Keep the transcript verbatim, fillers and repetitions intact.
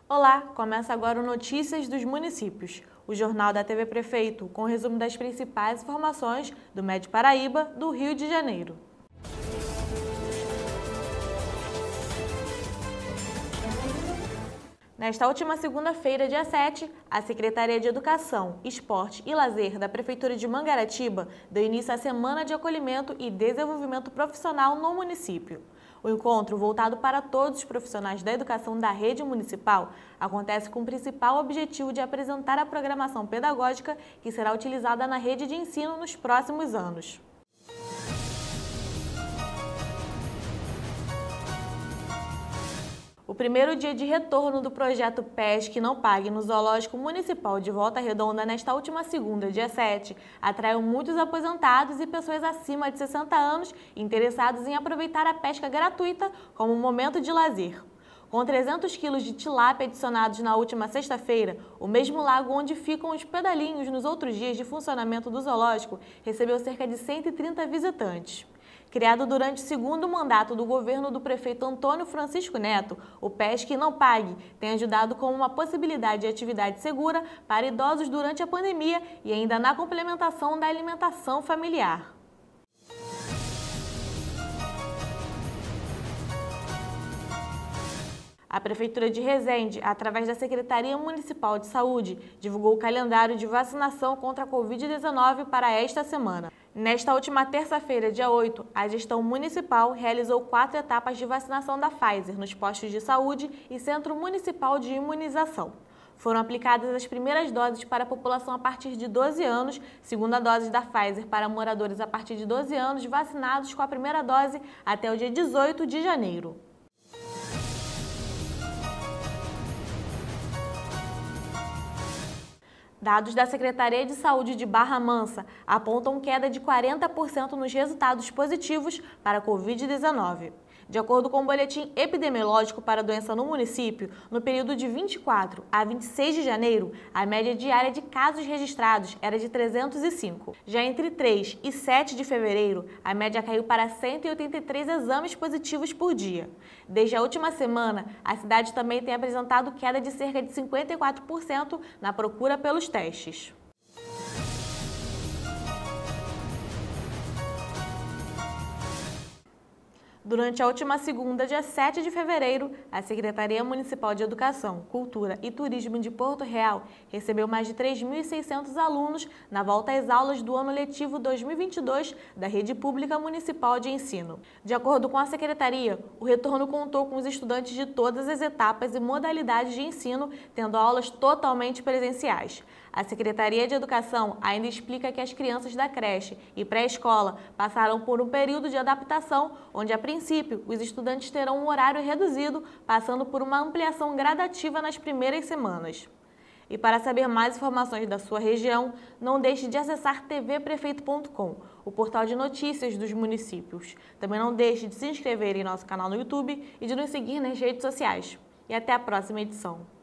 Olá, começa agora o Notícias dos Municípios, o jornal da T V Prefeito, com o resumo das principais informações do Médio Paraíba, do Rio de Janeiro. Nesta última segunda-feira, dia sete, a Secretaria de Educação, Esporte e Lazer da Prefeitura de Mangaratiba deu início à Semana de Acolhimento e Desenvolvimento Profissional no município. O encontro, voltado para todos os profissionais da educação da rede municipal, acontece com o principal objetivo de apresentar a programação pedagógica que será utilizada na rede de ensino nos próximos anos. O primeiro dia de retorno do projeto Pesque Não Pague no Zoológico Municipal de Volta Redonda nesta última segunda, dia sete, atraiu muitos aposentados e pessoas acima de sessenta anos interessados em aproveitar a pesca gratuita como um momento de lazer. Com trezentos quilos de tilápia adicionados na última sexta-feira, o mesmo lago onde ficam os pedalinhos nos outros dias de funcionamento do zoológico recebeu cerca de cento e trinta visitantes. Criado durante o segundo mandato do governo do prefeito Antônio Francisco Neto, o Pesque Não Pague tem ajudado como uma possibilidade de atividade segura para idosos durante a pandemia e ainda na complementação da alimentação familiar. A Prefeitura de Resende, através da Secretaria Municipal de Saúde, divulgou o calendário de vacinação contra a covid dezenove para esta semana. Nesta última terça-feira, dia oito, a gestão municipal realizou quatro etapas de vacinação da Pfizer nos postos de saúde e Centro Municipal de Imunização. Foram aplicadas as primeiras doses para a população a partir de doze anos, segunda dose da Pfizer para moradores a partir de doze anos vacinados com a primeira dose até o dia dezoito de janeiro. Dados da Secretaria de Saúde de Barra Mansa apontam queda de quarenta por cento nos resultados positivos para a covid dezenove. De acordo com o boletim epidemiológico para a doença no município, no período de vinte e quatro a vinte e seis de janeiro, a média diária de casos registrados era de trezentos e cinco. Já entre três e sete de fevereiro, a média caiu para cento e oitenta e três exames positivos por dia. Desde a última semana, a cidade também tem apresentado queda de cerca de cinquenta e quatro por cento na procura pelos testes. Durante a última segunda, dia sete de fevereiro, a Secretaria Municipal de Educação, Cultura e Turismo de Porto Real recebeu mais de três mil e seiscentos alunos na volta às aulas do ano letivo dois mil e vinte e dois da Rede Pública Municipal de Ensino. De acordo com a Secretaria, o retorno contou com os estudantes de todas as etapas e modalidades de ensino, tendo aulas totalmente presenciais. A Secretaria de Educação ainda explica que as crianças da creche e pré-escola passaram por um período de adaptação, onde, a princípio, os estudantes terão um horário reduzido, passando por uma ampliação gradativa nas primeiras semanas. E para saber mais informações da sua região, não deixe de acessar t v prefeito ponto com, o portal de notícias dos municípios. Também não deixe de se inscrever em nosso canal no YouTube e de nos seguir nas redes sociais. E até a próxima edição.